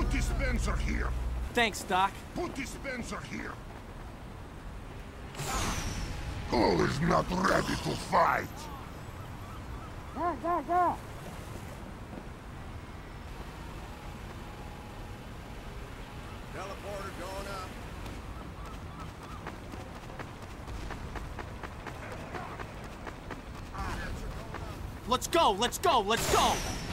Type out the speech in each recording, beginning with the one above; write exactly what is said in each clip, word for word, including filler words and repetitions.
Put dispenser here. Thanks, Doc. Put dispenser here. Who is not ready to fight? Go, go, go! Teleporter going up. Let's go, let's go, let's go!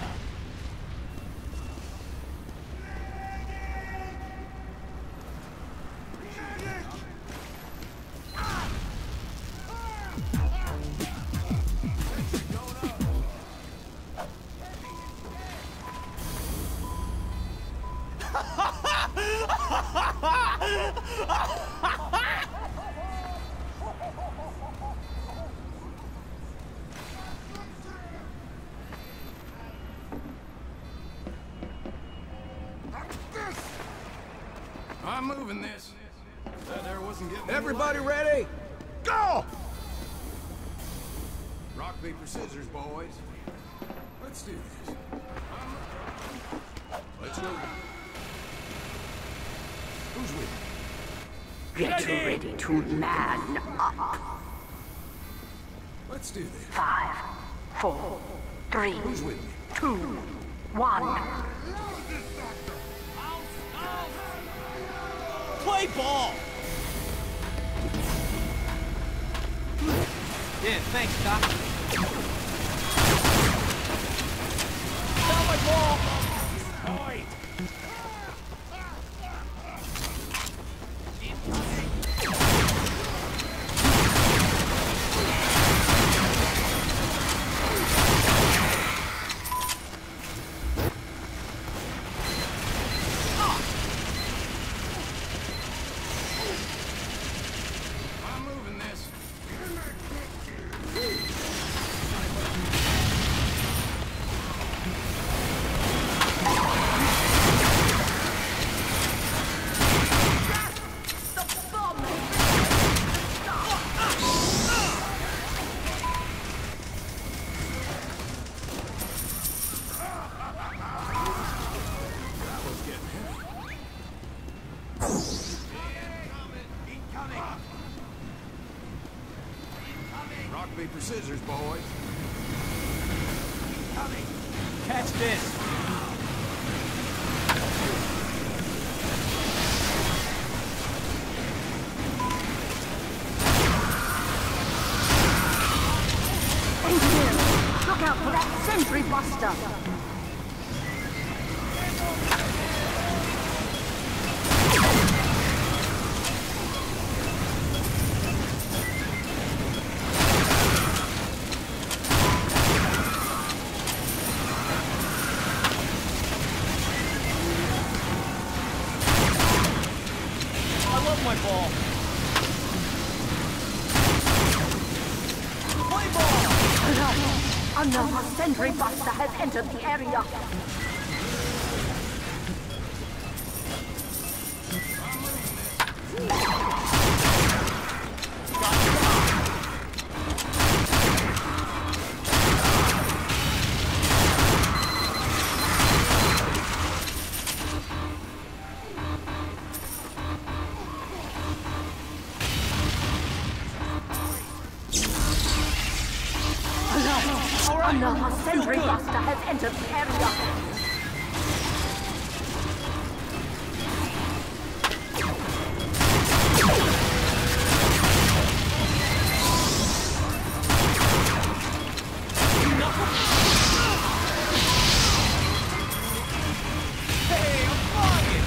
I'm moving this. That there wasn't getting. Everybody ready? Go! Rock, paper, scissors, boys. Let's do this. Let's go. Who's with me? Get ready to man up. Let's do this. Five, four, three, Who's with me? two, one. Play ball! Yeah, thanks, Doc. Not my ball! Oi! I'm moving this. Rock, paper, scissors, boys. Catch this! Engineer, look out for that sentry buster. I love my ball! Play ball! Another sentry buster has entered the area. Another sentry buster has entered the area. Hey, I'm flying!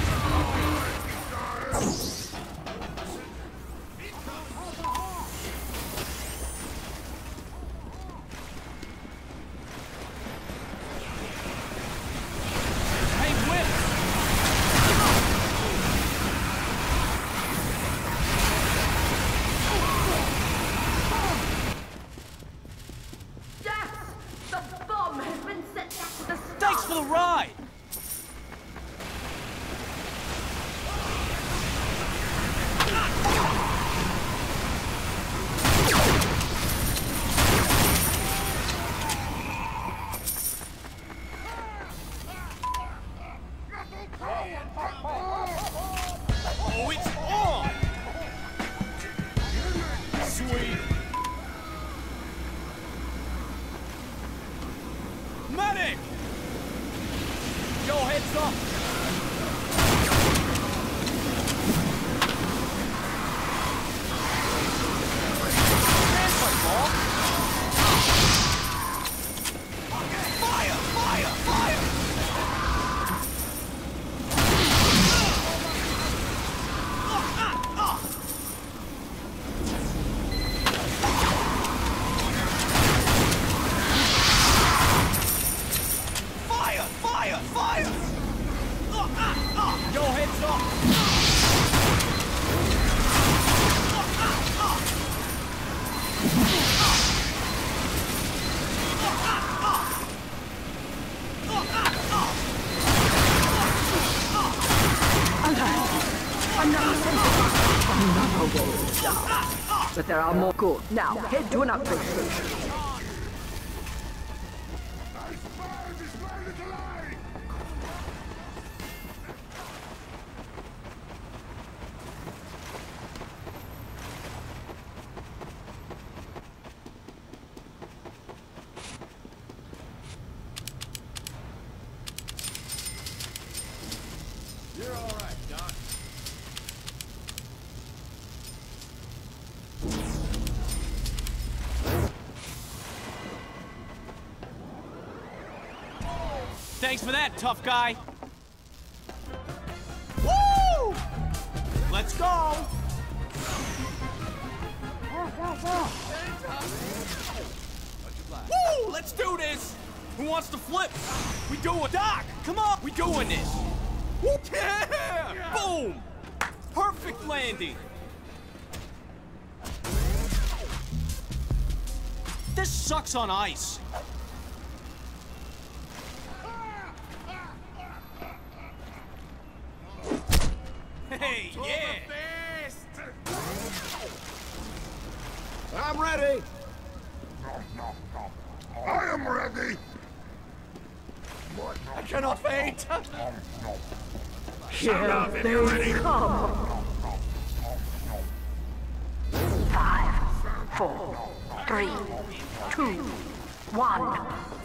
Yo, heads up! But there are more. Good. Now, head to an upgrade station. You're all right, Doc. Thanks for that, tough guy. Woo! Let's go! Go, go, go. Woo! Let's do this! Who wants to flip? We do it. Doc, come on! We doing this! Woo! Yeah! Boom! Perfect landing! This sucks on ice. Hey, yeah! I'm ready. I am ready! I cannot faint! Here they come. Five, four, three, two, one.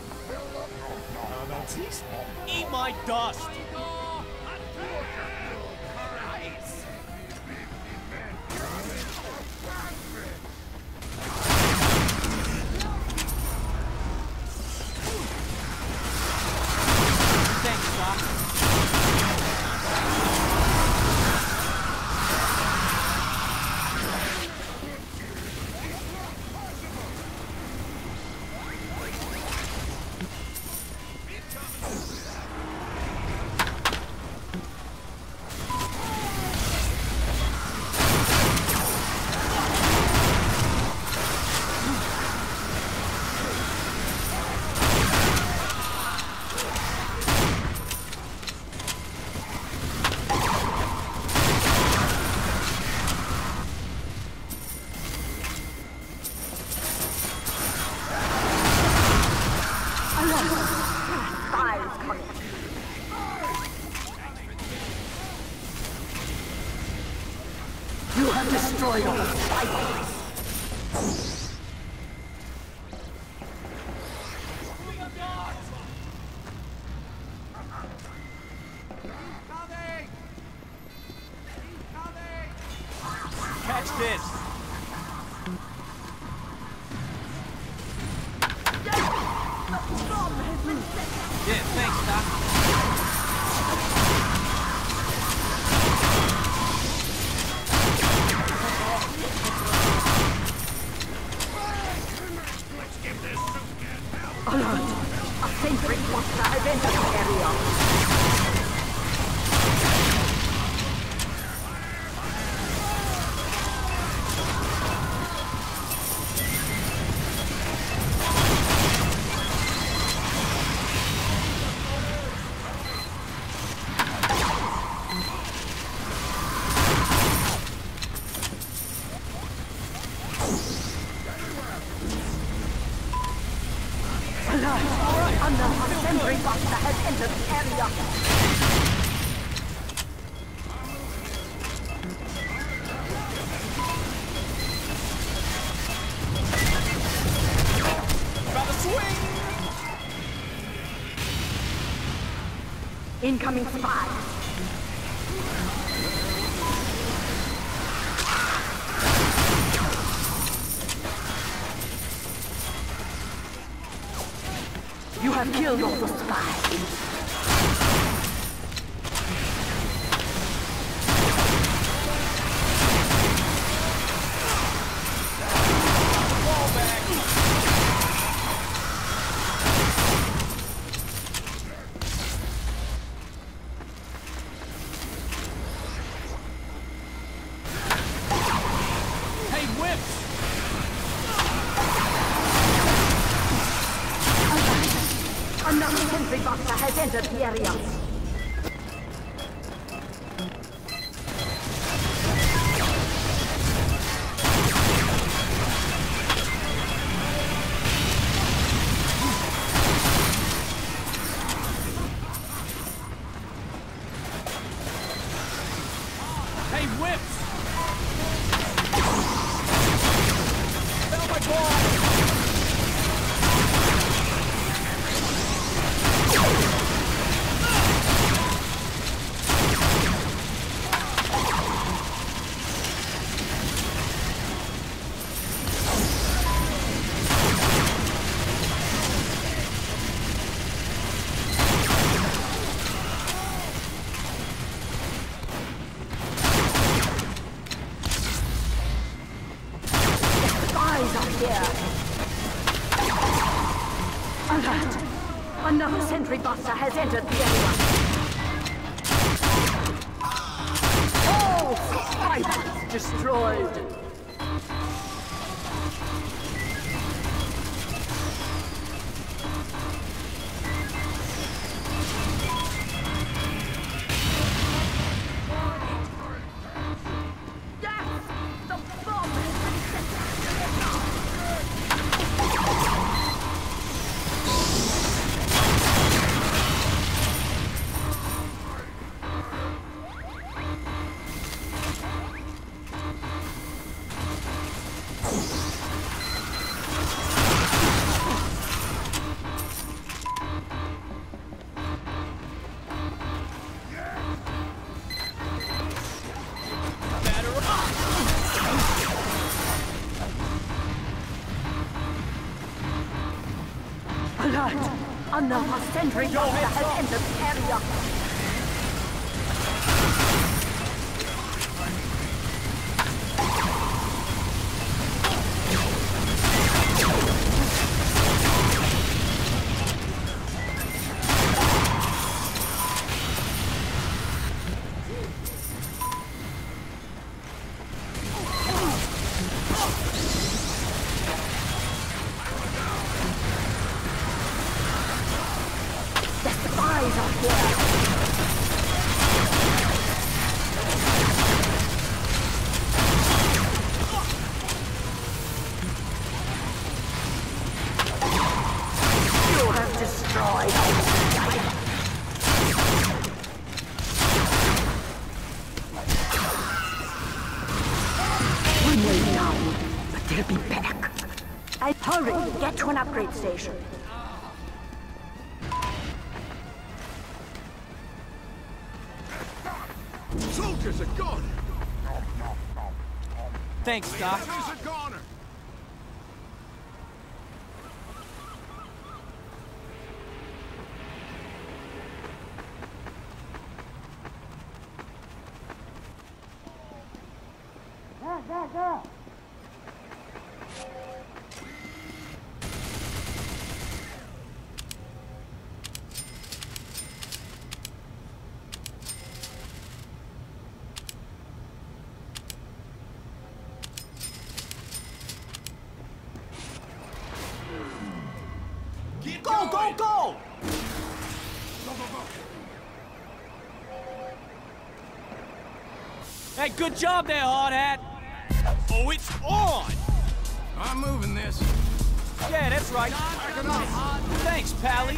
Eat my dust! Thanks, Doc. Five coming. You have destroyed all cycles. Catch this! Yeah, thanks, Doc. Alert! A sentry cluster has entered the area. Alert! Another sentry cluster has entered the area. About to swing! Incoming spies. You have killed all the spies. has entered the area. Hey, whips! Found my ball! Alert! Another sentry buster has entered the area. Oh, spiders destroyed! Alert! Another sentry buster has entered the area. They'll be back. I hurry, get to an upgrade station. Soldiers are gone! Thanks, Doc. Enemies are gone! Go, go, go! Go, go, go! Hey, good job there, hard hat. Oh, it's on! I'm moving this. Yeah, that's right. Thanks, Pally.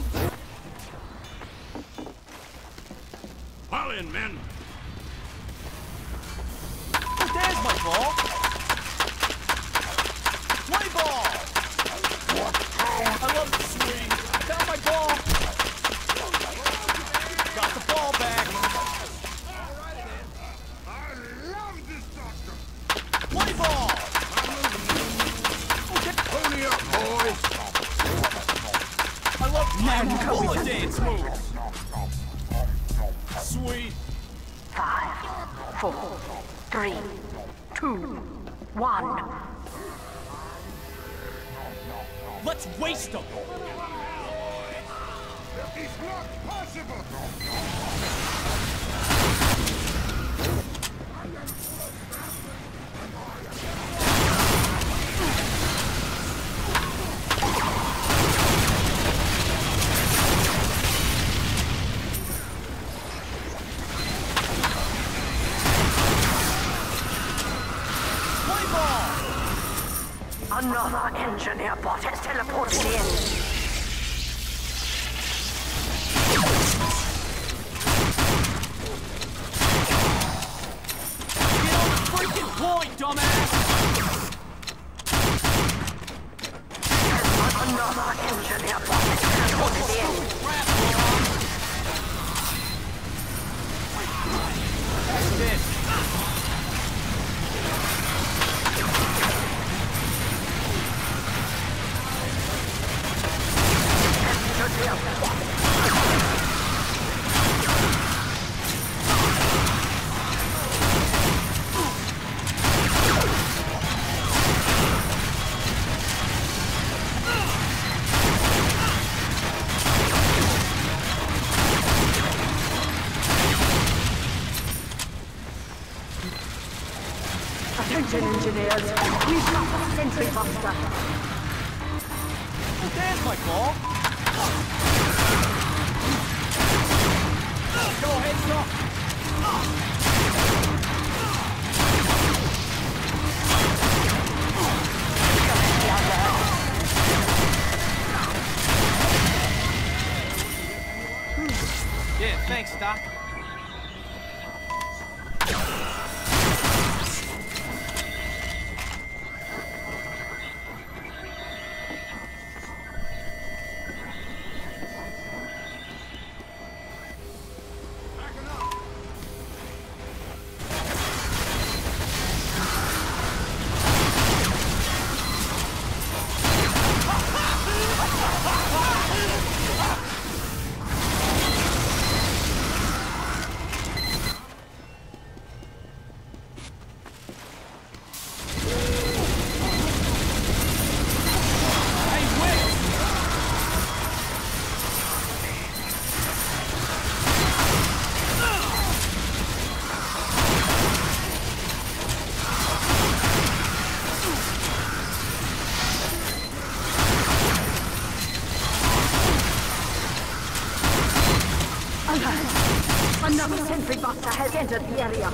Pile in, men. Oh, there's my ball. Play ball! I love the swing. Found my ball. Got the ball back. I love this doctor! Play ball! Pony up, boys! I love my bullet dance moves. Sweet. Five, four, three, two, one. Let's waste them. It's not possible! Another engineer bot has teleported in. Get on the freaking point, dumbass! Another engineer bot has teleported in. Crap, Ron. That's it. Attention, engineers. We shot the sentry buster. There's my fault. Go ahead, stop. Yeah, thanks, Doc. Another sentry buster has entered the area.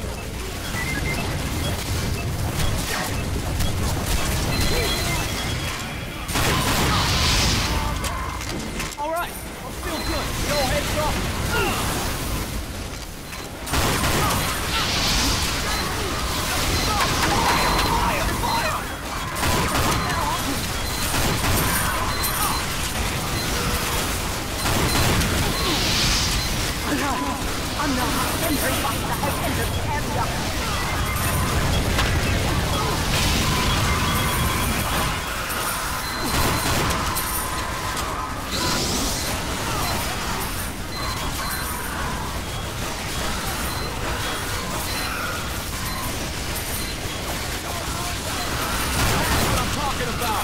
All right, I'm still good. Go ahead, stop. Another sentry buster has entered the area. That's what I'm talking about.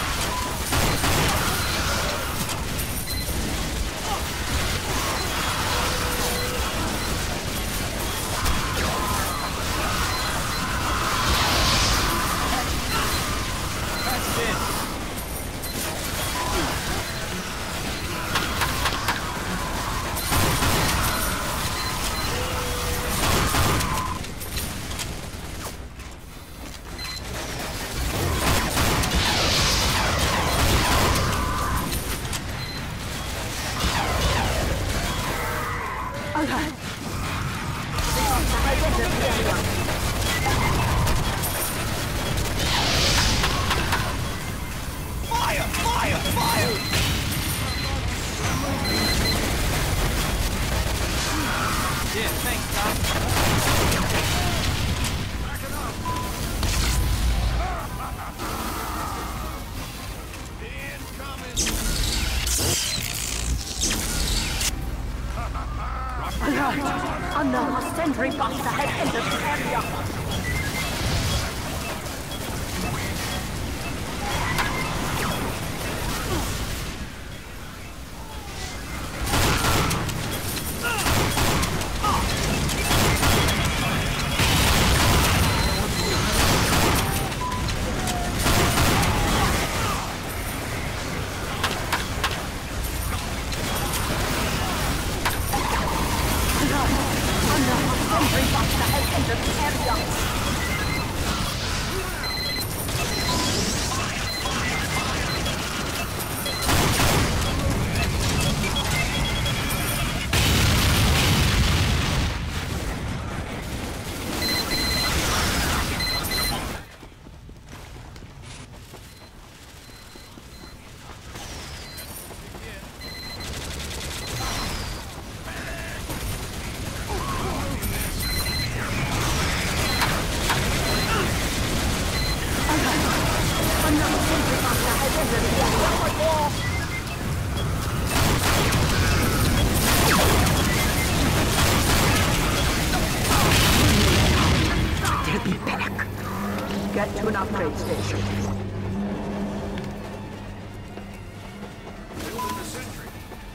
Fire! Fire! Fire! Yeah, thanks, Doc. Alert! Another sentry buster has entered the area. get to an upgrade station. Building the sentry.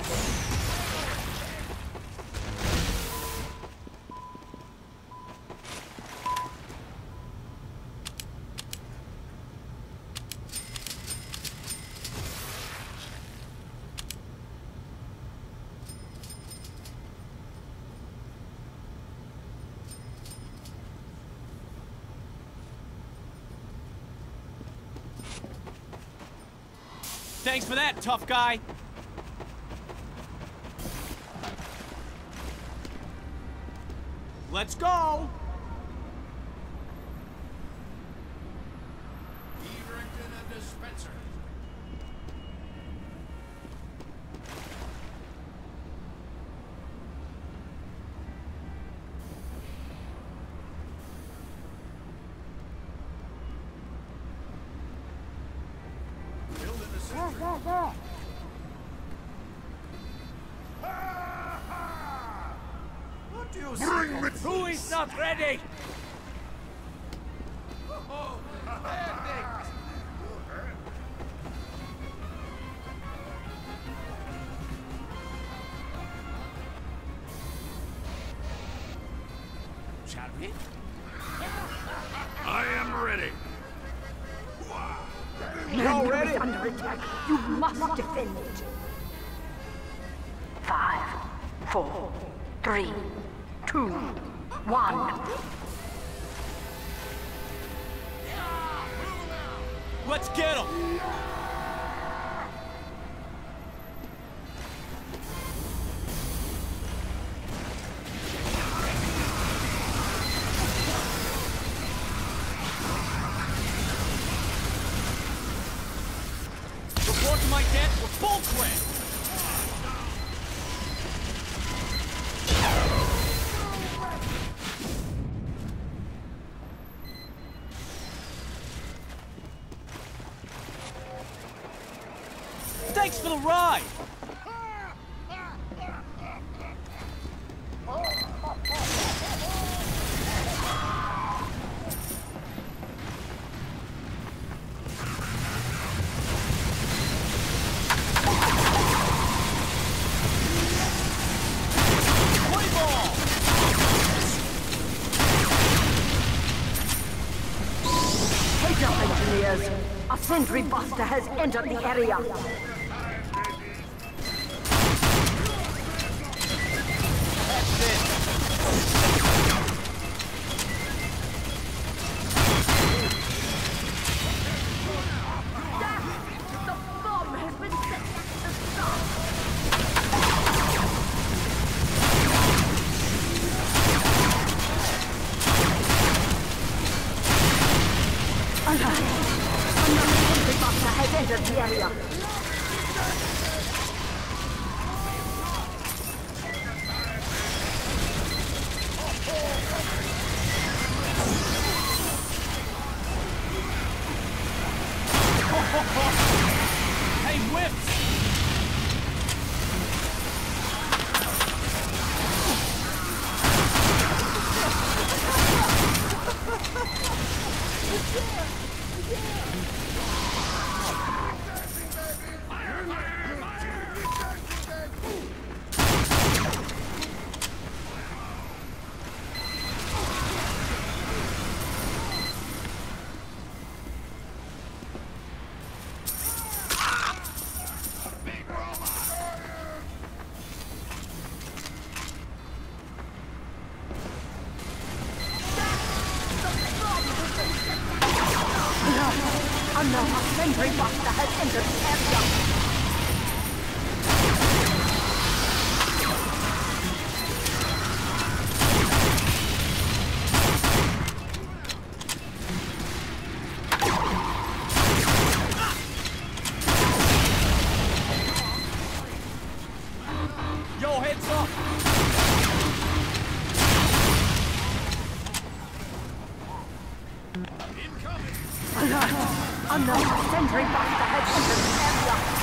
Thanks for that, tough guy. Let's go! Erecting a dispenser. Building the sentry. Go, go! What do you Bring me Who is not ready? Shall we? I am ready. Mandalore is under attack. You must defend it. Five, four, three, two, one. Let's get him! Report to my deck, we're full quit! Thanks for the ride! Play ball! Heads up, engineers. A sentry buster has entered the area. The bomb has been set to stop. Another sentry buster has entered the area. Hey, whips! Another sentry buster has entered the area. Yo, heads up! Another sentry buster has entered the area.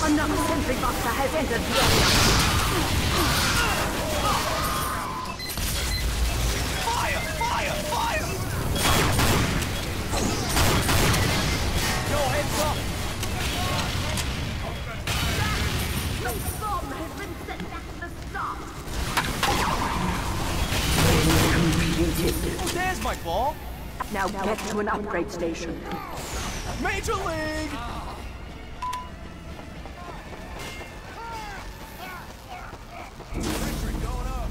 Another sentry buster has entered the area. Fire! Fire! Fire! Yo, heads up! The bomb has been set at the start. Completed. Oh, there's my ball! Now get to an upgrade station. Major League! Sentry going up.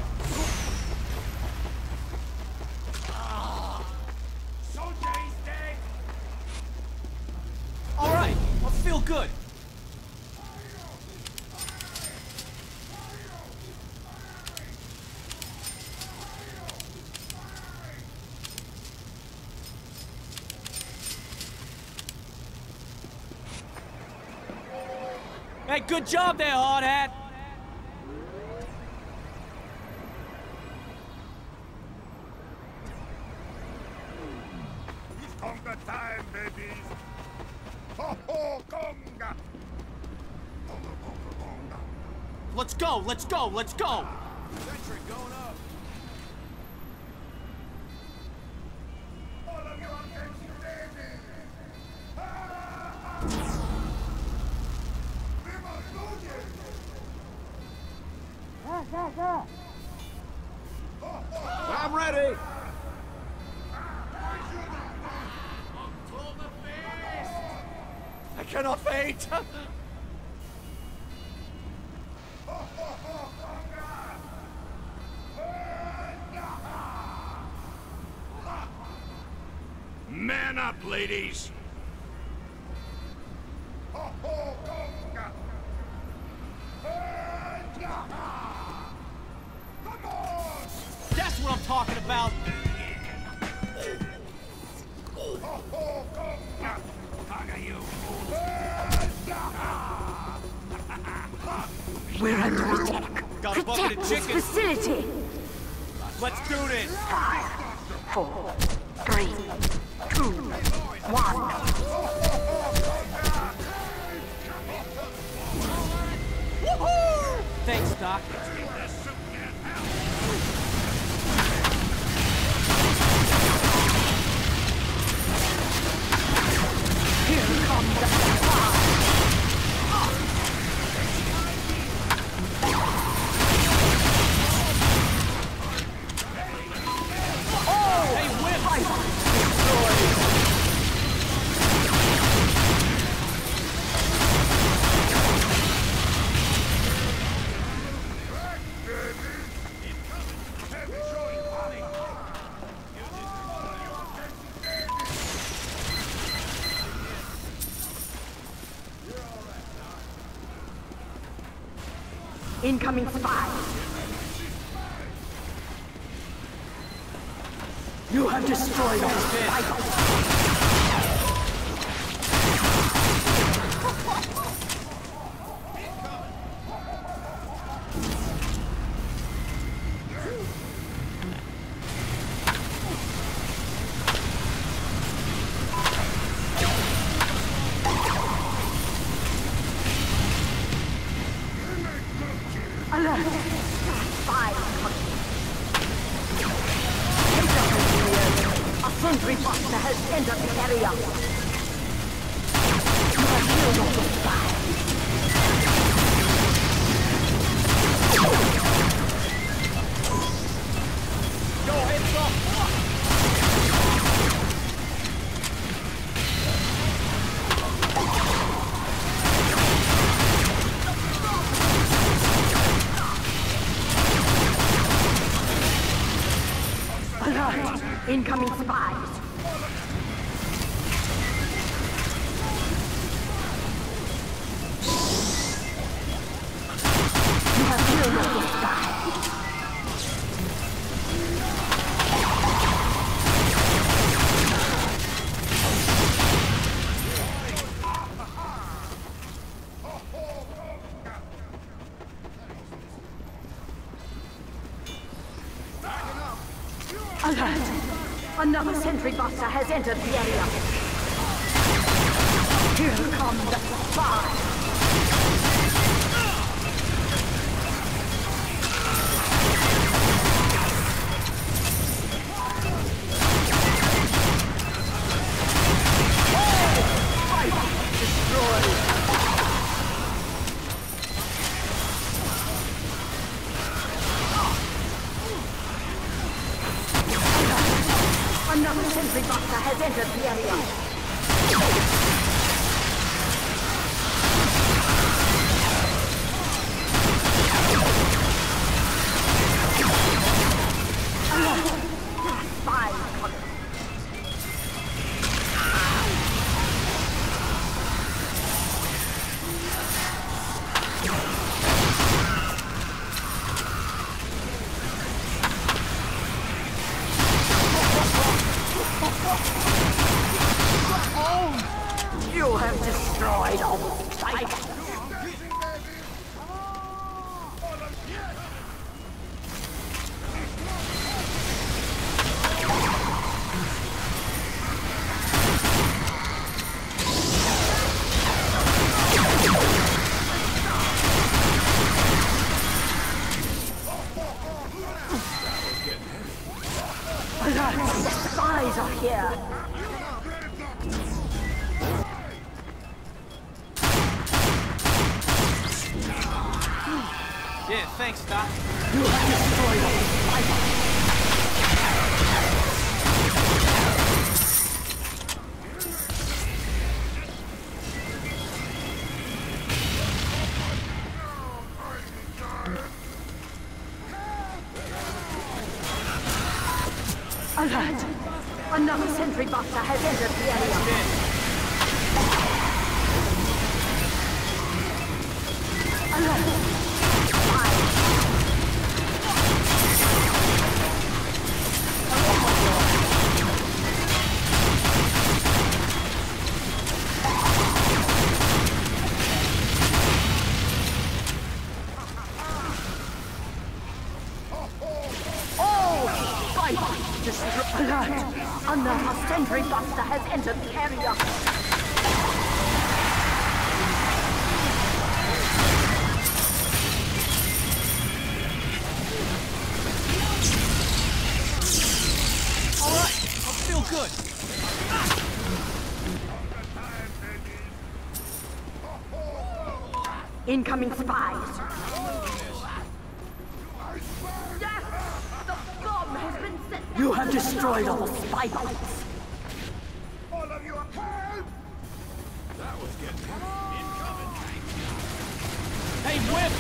Soldier, he's dead. All right, I feel good. Hey, good job there, hard hat. Conga time, babies! Ho ho, conga! Conga, conga, conga. Let's go, let's go, let's go. Sentry going up. All of your attention, babies! Viva Luigi! Yeah, yeah, yeah. I'm ready. I cannot faint. Man up, ladies. Ho ho, conga! Come on! That's what I'm talking about. Ho ho, conga! Conga, you fool. We're under attack. Got a bucket Protect of this chicken. facility. Let's do this. Five, four, three, two, one. Woohoo! Thanks, Doc. Here comes the fire. Hey, whip! Incoming spies. You have destroyed our spies. Alert! Spies coming. Take up engineers. A sentry buster has entered the area. You have killed all the spies. Yo, heads up! Alert! Incoming spies. You have killed all the spies. Alert! Another sentry buster has entered the area. Here come the spies! Another sentry buster has entered the area. You have destroyed all the sites. The spies are here. Yeah, thanks, Doc. You have destroyed all the spies. Alert! Another sentry buster has entered the area. Alert! Alert! Another sentry buster has entered the area. All right, I feel good. Incoming spies. You have destroyed all the spy bots. All of you are help! That was getting incoming. Hey, Whip!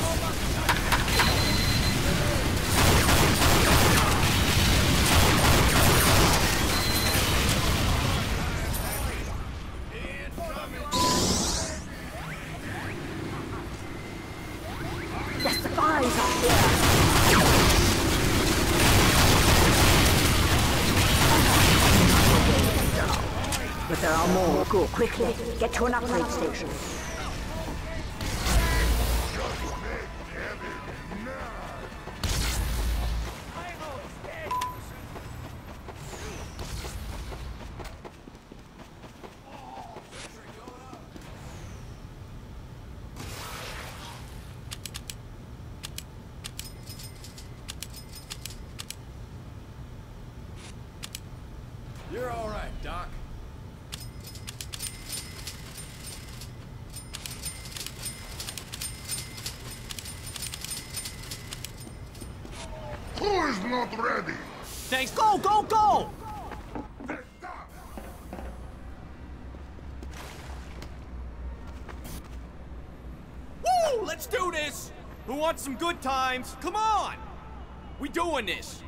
The spies are here. But there are more. Go quickly. Get to an upgrade station. You're all right, Doc. Who is not ready? Thanks. Go, go, go! Woo! Let's do this! Who wants some good times? Come on! We doing this!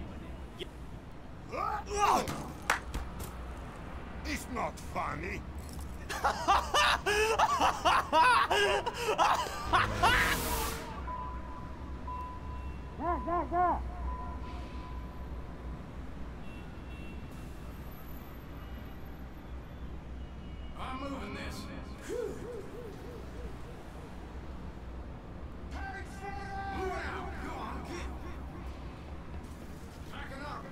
It's not funny. Go, go, go! I'm moving this. Move out. Go on, get. Backing up.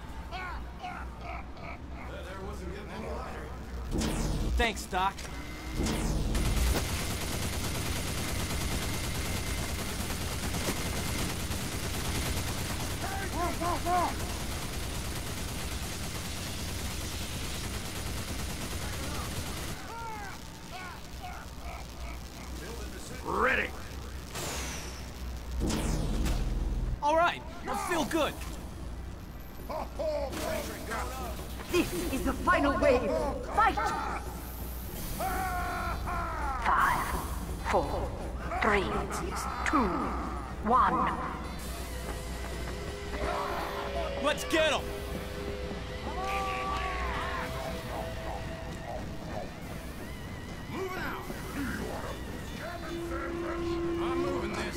That there wasn't getting any lighter. Thanks, Doc. Ready. All right, I feel good. This is the final wave. Fight! Five, four, three, two, one. Let's get him. Moving out. I'm moving this.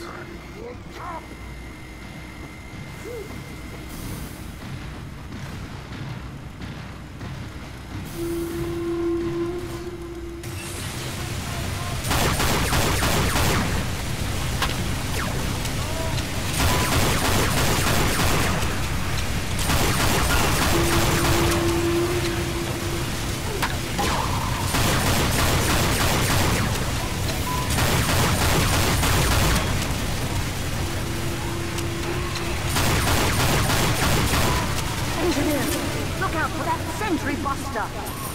Engineers, look out for that sentry buster.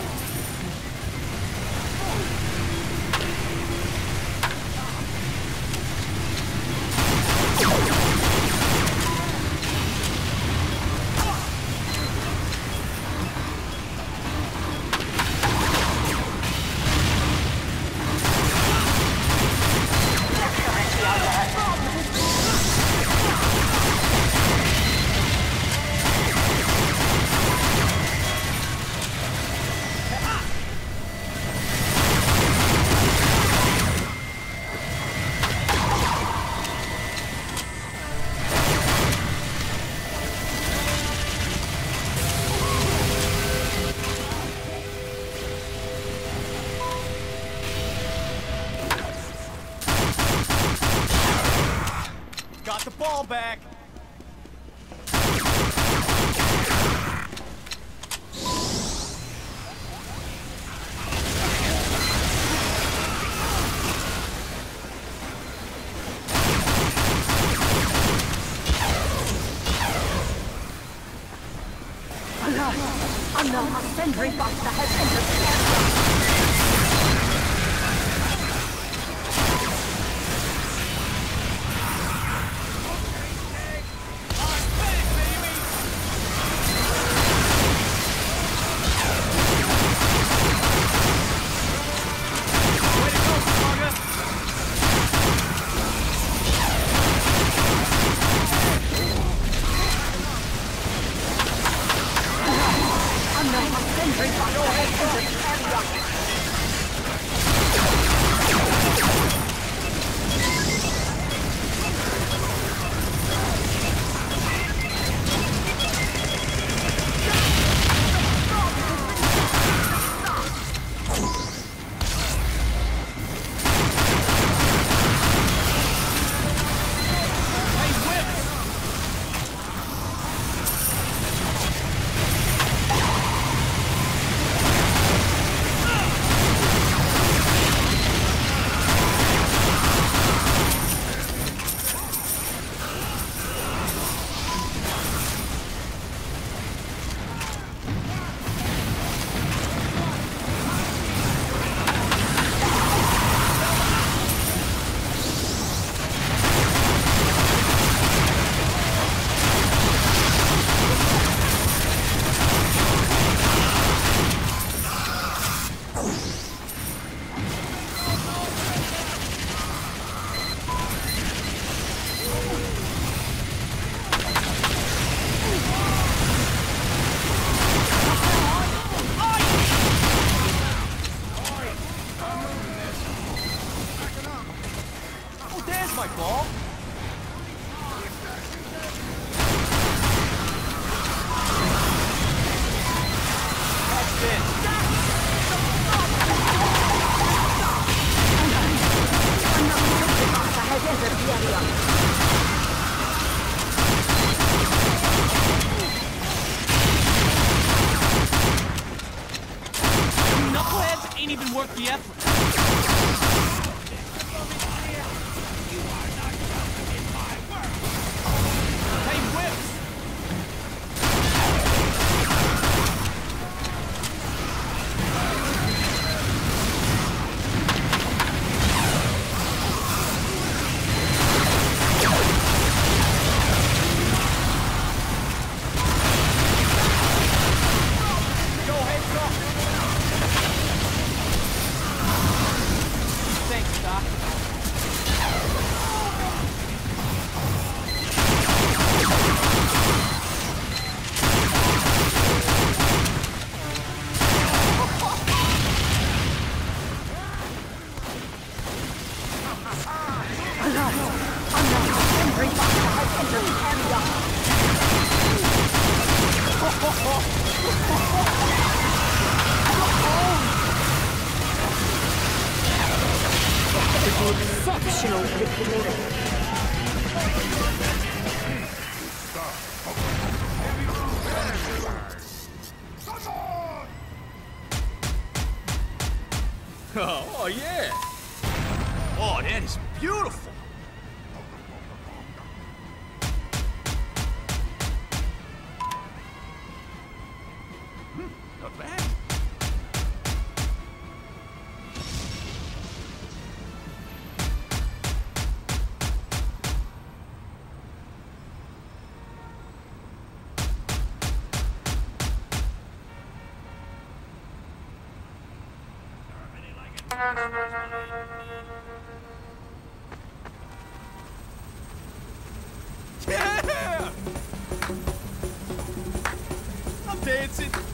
Got the ball back. Alert! Unknown sentry buster has entered the area. My ball? That's it. Has entered the area. Knuckleheads Ain't even worth the effort. Hey, Whips! Exceptional victory. Oh, oh, yeah. Oh, that is beautiful. Hmm, not bad. Yeah! I'm dancing.